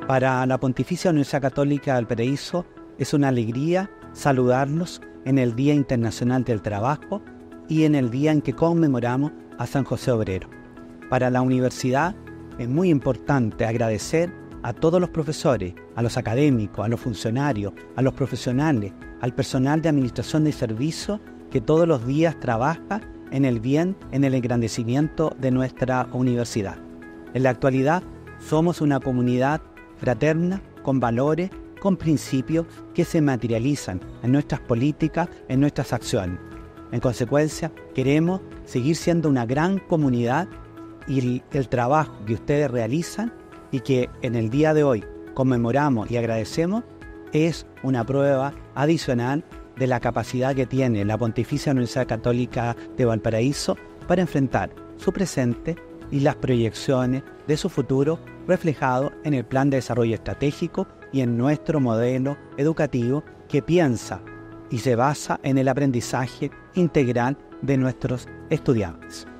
Para la Pontificia Universidad Católica de Valparaíso es una alegría saludarlos en el Día Internacional del Trabajo y en el día en que conmemoramos a San José Obrero. Para la universidad es muy importante agradecer a todos los profesores, a los académicos, a los funcionarios, a los profesionales, al personal de administración de servicios que todos los días trabaja en el bien, en el engrandecimiento de nuestra universidad. En la actualidad somos una comunidad fraterna, con valores, con principios que se materializan en nuestras políticas, en nuestras acciones. En consecuencia, queremos seguir siendo una gran comunidad y el trabajo que ustedes realizan y que en el día de hoy conmemoramos y agradecemos es una prueba adicional de la capacidad que tiene la Pontificia Universidad Católica de Valparaíso para enfrentar su presente y las proyecciones de su futuro reflejado en el Plan de Desarrollo Estratégico y en nuestro modelo educativo que piensa y se basa en el aprendizaje integral de nuestros estudiantes.